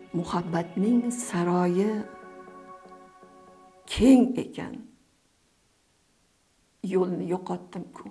muhabbatning saroyi keng ekan. Yo'lni yo'qotdim-ku.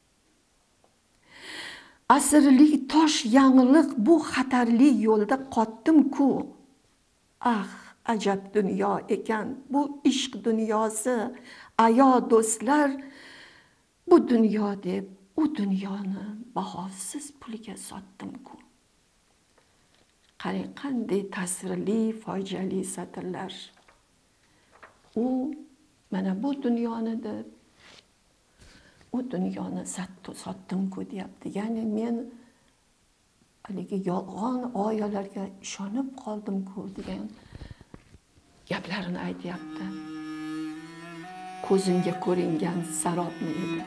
Asrlik tosh yangliq bu xatarli yo'lda qotdim-ku. Ah, ajab dunyo ekan bu ishq dunyosi. Ayo do'stlar, bu dunyo deb u dunyoni bahosiz pulga sotdim-ku. Qarang, qanday ta'sirli, fojiali satrlar. U mana bu dunyoni deb u dunyoni sotdim-ku deyapti. Ya'ni men haligi yolg'on oyalarga ishonib qoldim-ku degan gaplarini aytyapti. Ko'zimga ko'ringan sarobmi edi.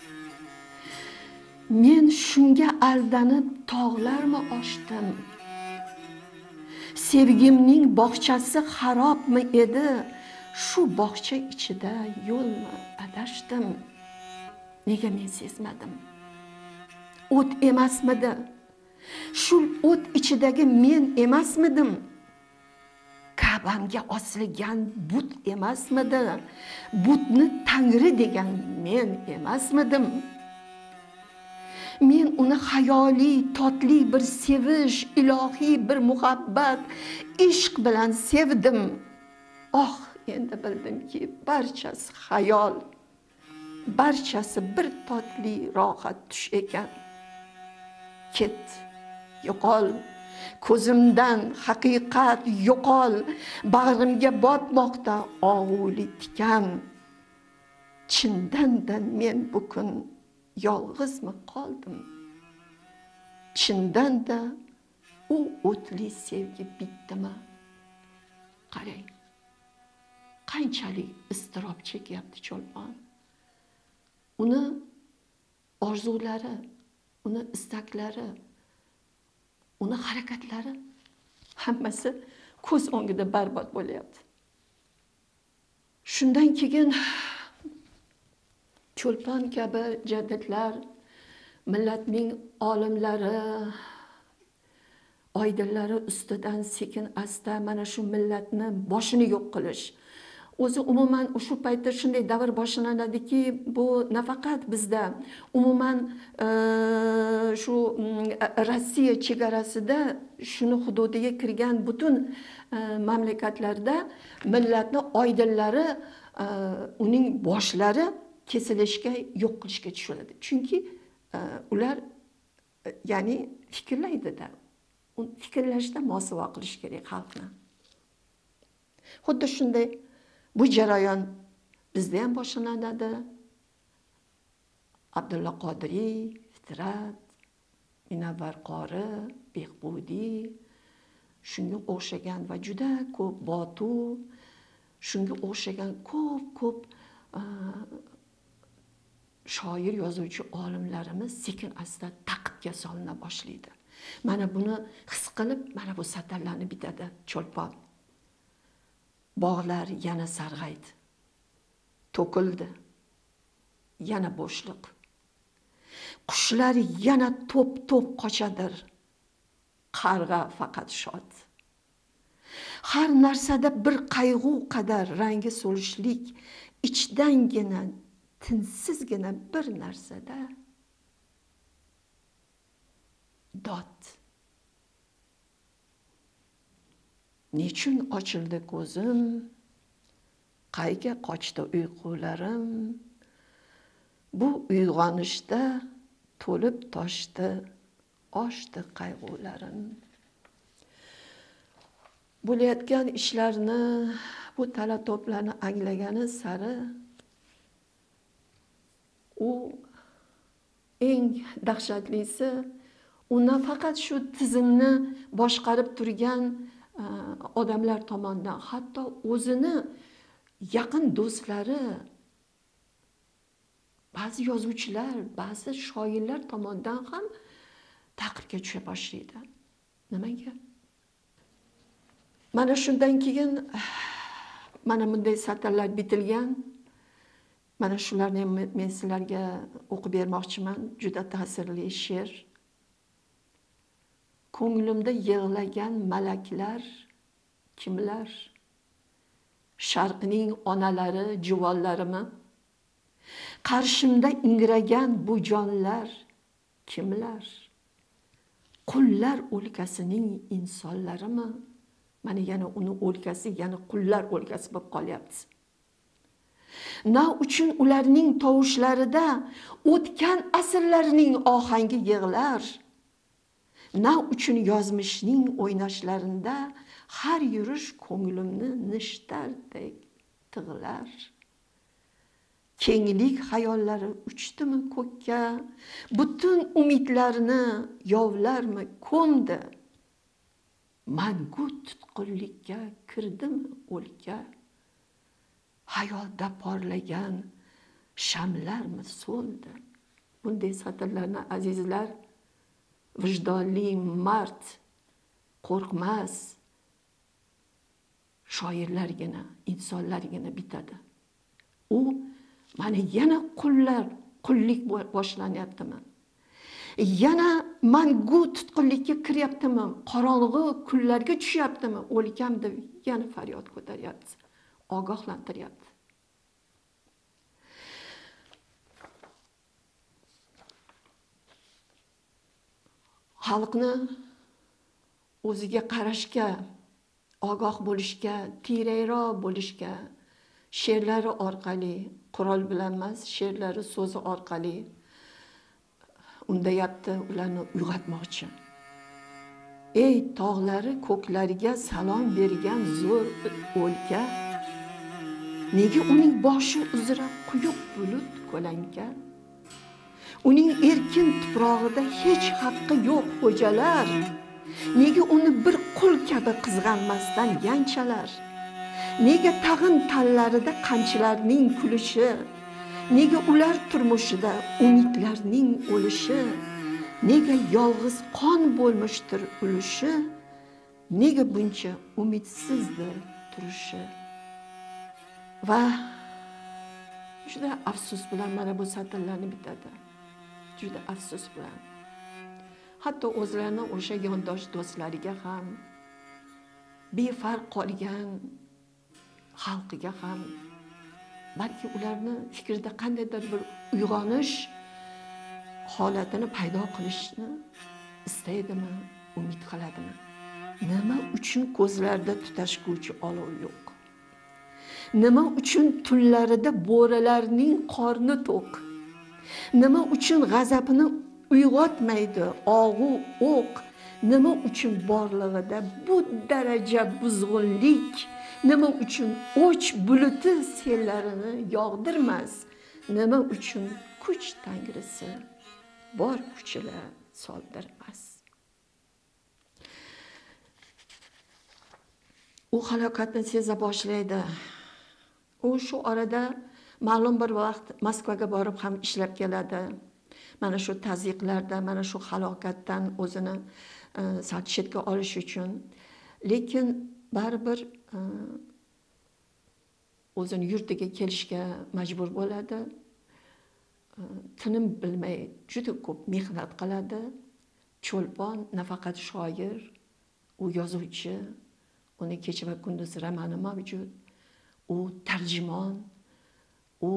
Men shunga aldanib tog'larni oshdim. Sevgimning bog'chasi xarobmi edi. Shu bog'cha ichida yo'lni adashdim. Nega men sezmadim? O't emasmidi? Shu o't ichidagi men emasmidim? Ka'bamga osilgan but emasmidi? Butni Tangri degan men emasmidim? Men uni xayoliy, totli bir sevish, ilohiy bir muhabbat, ishq bilan sevdim. Oh, endi bildimki, barchasi xayol, barchasi bir totli rohat tush ekan. Ket, yo'qol, ko'zimdan haqiqat yo'qol, bag'rimga botmoqda og'uli tikan. Chindan-da men bu kun yolg'izmi qoldim? Chindan-da u o'tli sevgi bitdimi? Qarang, qanchalik iztirob chekyapti Cho'lpon. Uni orzulari, uni istaklari, uni harakatlari hammasi ko'z o'ngida barbod bo'lyapti. Shundan keyin Cho'lpon kabi jaddidlar, millatning olimlari, oydinlari ustidan sekin asta mana shu millatni boshini yo'q qilish. O'zi umuman shu paytda shunday davr boshlanadiki, bu nafaqat bizda, umuman shu Rossiya chegarasida, shuni hududiga kirgan butun mamlakatlarda millatni oydinlari, uning boshlari kesilishga, yo'q qilishga tushiladi. Chunki ular ya'ni fikrlaydi-da. Fikrlashda mosuvo qilish kerak xalqni. Xuddi shunday bu jarayon bizda ham boshlanadi. Abdulla Qodiriy, Fitrat, Munavvar qori, Behbudiy, shunga o'xshagan va juda ko'p Botu, shunga o'xshagan ko'p shoir, yozuvchi olimlarimiz sekin asta taqibga solina boshlaydi. Mana buni his qilib, mana bu satrlarni bitadi Cho'lpon. Bog'lar yana sarg'aydi. To'kildi. Yana bo'shliq. Qushlar yana to'p-to'p qochadir. Qarg'a faqat shod. Har narsada bir qayg'u qadar rangi so'lishlik, ichdangina, tinsizgina bir narsada dod. Nechun ochildi ko'zim, qayga qochdi uyqularim, bu uyg'onishda to'lib toshdi, oshdi qayg'ularim. Bo'layotgan ishlarni, bu tala-to'plarni anglagani sari u eng dahshatlisi, u nafaqat shu tizimni boshqarib turgan odamlar tomonidan, hatto o'zini yaqin do'stlari, ba'zi yozuvchilar, ba'zi shoirlar tomonidan ham ta'qibga tusha boshlaydi. Nimaga? Mana shundan keyin mana bunday satrlar bitilgan. Mana shularni men sizlarga o'qib bermoqchiman. Juda ta'sirli she'r. Ko'nglimda yig'lagan malaklar kimlar? Sharqning onalari, juvonlarimi? Qarshimda ingragan bu jonlar kimlar? Qullar o'lkasining insonlarimi? Mana yana uni o'lkasi, yana qullar o'lkasi bo'lib qolyapti. Na uchun ularning tovushlarida o'tgan asrlarning ohangi yig'lar. Na uchun yozmishning o'ynashlarida har yurish ko'nglimni nishtardek tig'lar. Kenglik hayollari uchdimi ko'kka, butun umidlarni yovlarmi ko'mdi. Mangu tutqunlikka kirdimi o'lka, hayolda porlagan shamlarmi so'ldi. Bunday satrlarni azizlar, vijdonli, mard, qo'rqmas shoirlargina, insonlargina bitadi. U mana yana qullik boshlanyaptimi? Yana mangu tutqunlikka kiryaptimi? Qorong'u kunlarga tushyaptimi? O'lkam deb yana faryod ko'taryapti. Ogohlantiryapti. Xalqni o'ziga qarashga, ogoh bo'lishga, tiyrakroq bo'lishga she'rlari orqali, qurol bilan emas, she'rlari so'zi orqali undayapti, ularni uyg'otmoqchi. Ey tog'lari ko'klariga salom bergan zo'r o'lka, nega uning boshi uzra quyuq bulut ko'lanka? Uning erkin tuprog'ida hech haqqi yo'q xo'jalar, nega uni bir qul kabi qizg'anmasdan yanchalar? Nega tag'in tanlarida qamchilarning kulishi? Nega ular turmushida umidlarning o'lishi? Nega yolg'iz qon bo'lmishdir ulushi? Nega buncha umidsizdir turishi? Va juda afsus bilan mana bu satrlarni bitadi. Juda afsus bilan. Hatto o'zlarini o'sha yondosh do'stlariga ham, befarq qolgan xalqiga ham, balki ularni fikrida qandaydir bir uyg'onish holatini paydo qilishni istaydimi, umid qiladimi? Nima uchun ko'zlarida tutashguvchi olov yo'q? Nima uchun tunlarida bo'ralarning qorni to'q? Nima uchun g'azabini uyg'otmaydi og'u o'q? Nima uchun borlig'ida bu daraja buzg'unlik? Nima uchun o'ch buluti sellarini yog'dirmas? Nima uchun kuch tangrisi bor kuchila soldirmas? U halokatni seza boshlaydi. U shu orada ma'lum bir vaqt Moskvaga borib ham ishlab keladi. Mana shu tazyiqlarda, mana shu halokatdan o'zini sal chetga olish uchun. Lekin baribir o'zini yurtiga kelishga majbur bo'ladi. Tinim bilmay juda ko'p mehnat qiladi. Cho'lpon nafaqat shoir, u yozuvchi, uni kecha va kunduz romani mavjud. U tarjimon, u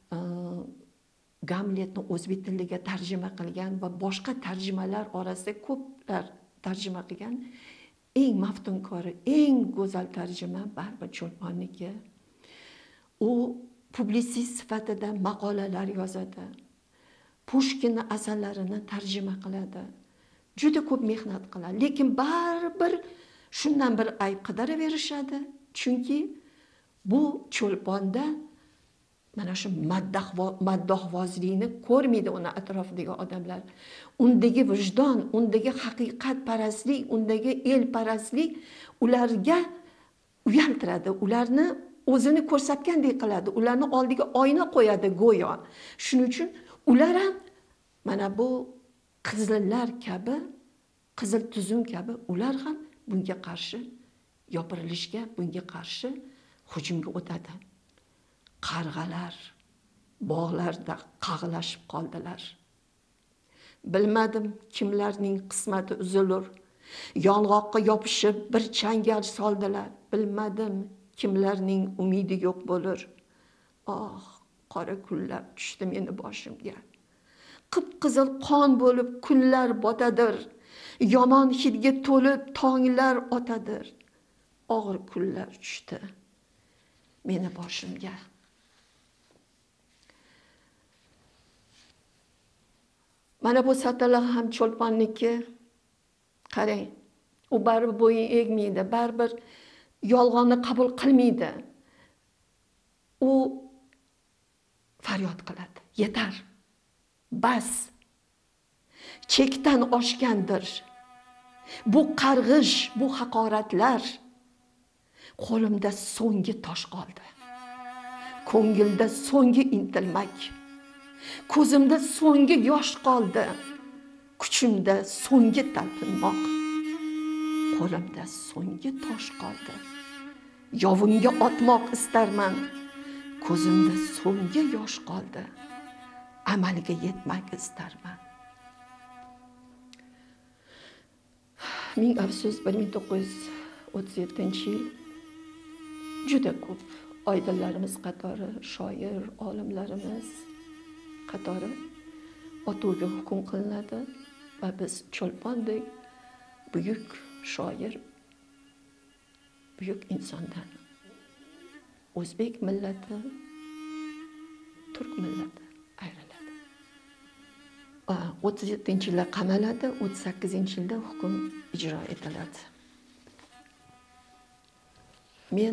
Gamletni o'zbek tiliga tarjima qilgan va boshqa tarjimalar orasida ko'plar tarjima qilgan. Eng maftunkori, eng go'zal tarjima baribir Cho'lponniki. U publisist sifatida maqolalar yozadi. Pushkinning asarlarini tarjima qiladi. Juda ko'p mehnat qiladi, lekin baribir shundan bir ayb qidiraverishadi. Chunki bu Cho'lponda mana shu maddohvozlikni ko'rmaydi uni atrofidagi odamlar. Undagi vijdon, undagi haqiqatparastlik, undagi elparastlik ularga uyaltiradi. Ularni o'zini ko'rsatgandek qiladi. Ularni oldiga oyna qo'yadi go'yo. Shuning uchun ular ham mana bu qizillar kabi, qizil tuzum kabi ular ham bunga qarshi yopirilishga, bunga qarshi hujumga o'tadi. Qarg'alar bog'larda qag'lashib qoldilar. Bilmadim kimlarning qismati uzilur, Yong'oqqa yopishib bir changal soldilar. Bilmadim kimlarning umidi yo'q bo'lur. Oh, qora kunlar tushdi meni boshimga. Qip-qizil qon bo'lib kunlar botadir. Yomon hidga to'lib tonglar otadir. Og'ir kunlar tushdi meni boshimga. Mana bu satrlar ham Cho'lponniki. Qarang, u baribir bo'yin egmaydi, baribir yolg'onni qabul qilmaydi. U faryod qiladi. Yetar. Bas. Chekdan oshgandir. Bu qarg'ish, bu haqoratlar. Qo'limda so'nggi tosh qoldi. Ko'ngilda so'nggi intilmak. Ko'zimda so'nggi yosh qoldi. Kuchimda so'nggi talpinmoq. Qo'limda so'nggi tosh qoldi. Yovunga otmoq istarman. Ko'zimda so'nggi yosh qoldi. Amalga yetmak istarman. Ming afsus, 1937-yil juda ko'p oydinlarimiz qatori, shoir, olimlarimiz qatori otuvga hukm qilinadi va biz Cho'lpondek buyuk shoir, buyuk insondan o'zbek millati, turk millati ayriladi. 37-yilda qamaladi, 38-yilda hukm ijro etiladi. Men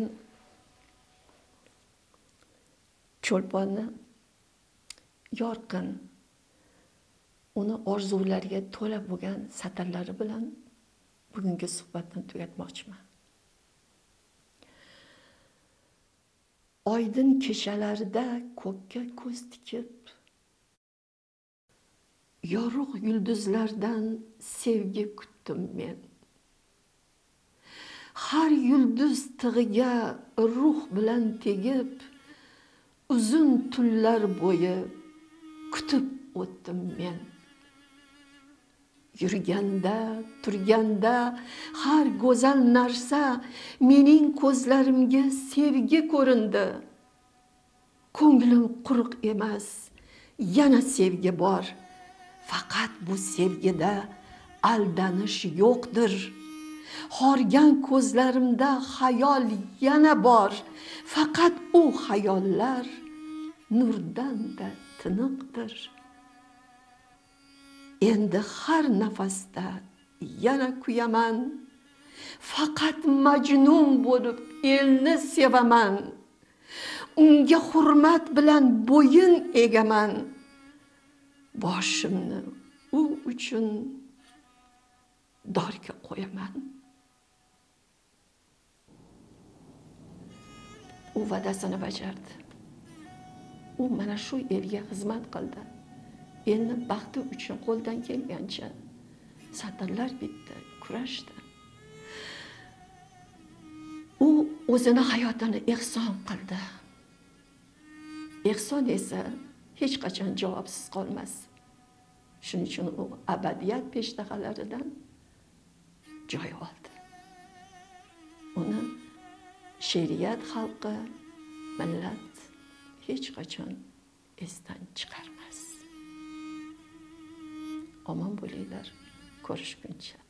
Cho'lponni yorqin, uni orzulariga to'la bo'lgan satrlari bilan bugungi suhbatni tugatmoqchiman. Oydin kechalarda ko'kka ko'z tikib, yorug' yulduzlardan sevgi kutdim men. Har yulduz tig'iga ruh bilan tegib, uzun tunlar bo'yi kutib o'tdim men. Yurganda, turganda har go'zal narsa mening ko'zlarimga sevgi ko'rindi. Ko'nglim quruq emas, yana sevgi bor. Faqat bu sevgida aldanish yo'qdir. Horgan ko'zlarimda xayol yana bor. Faqat u xayollar nurdan-da tiniqdir. Endi har nafasda yana kuyaman. Faqat majnun bo'lib elni sevaman. Unga hurmat bilan bo'yin egaman. Boshimni u uchun dorga qo'yaman. U va'dasini bajardi. U mana shu elga xizmat qildi. Elni baxti uchun qo'ldan kelgancha satrlar bitdi, kurashdi. U o'zini hayotini ehson qildi. Ehson esa hech qachon javobsiz qolmas. Shuning uchun u abadiyat peshtaxalaridan joy oldi. Uni she'riyat xalqi, millat hech qachon esdan chiqarmas. Omon bo'linglar, ko'rishguncha.